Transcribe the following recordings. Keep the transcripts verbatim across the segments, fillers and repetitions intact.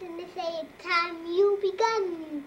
and they say it's time you begun.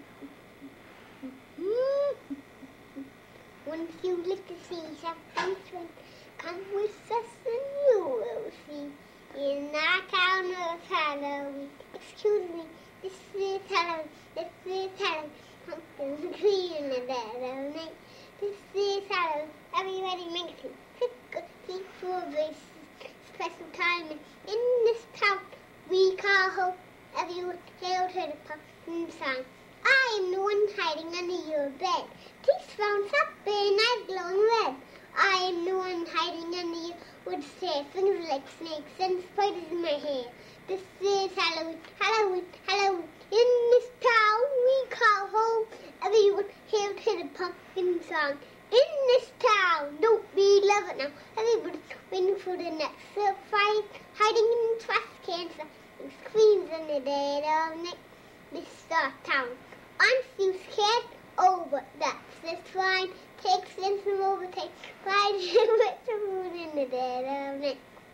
Once you lift the sea, something swing. Come with us and you will see. In our town of Halloween. Excuse me, this is Halloween. This is Halloween. Pumpkins are green in the dead of night. This is Halloween. Everybody makes it. Trick or treat for this special time. In this town we call home. Everyone hail to the pumpkin sign. I am the one hiding under your bed. Teeth round up and eyes glowing red. I am the one hiding under your wood stair. Fingers like snakes and spiders in my hair. This is Halloween, Halloween, Halloween. In this town we call home. Everyone hail to the pumpkin song. In this town, don't we love it now? Everybody's waiting for the next surprise. Hiding in trash cans and screams in the dead of night. This is our town. I'm still scared. Oh, but that's just fine. Take sense and overtake. Ride with the moon in the dead of night.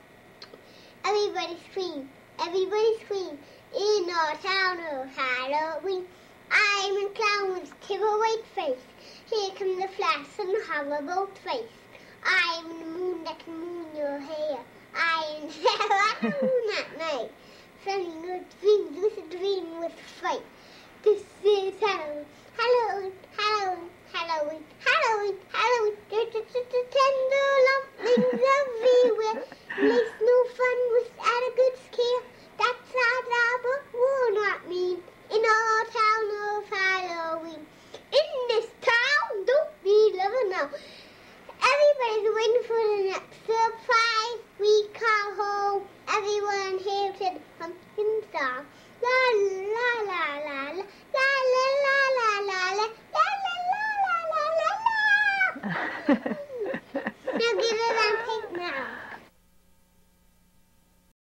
Everybody scream. Everybody scream. In our town of Halloween. I'm a clown with kibble-white face. Here comes the flash and the horrible face. I am the moon that can moon your hair. I am the moon at night. Sending good dreams with a dream with fright. This is Halloween, Halloween, Halloween, Halloween, Halloween, Halloween. There's just a tender lumplings everywhere. Makes no fun without a good scare. That's our job, but we're not mean. In our town of Halloween. In this town, don't be loving now. Everybody's waiting for the next surprise. We call home. Everyone here to the pumpkin song. La la la la la la la la la la la la la la la la la.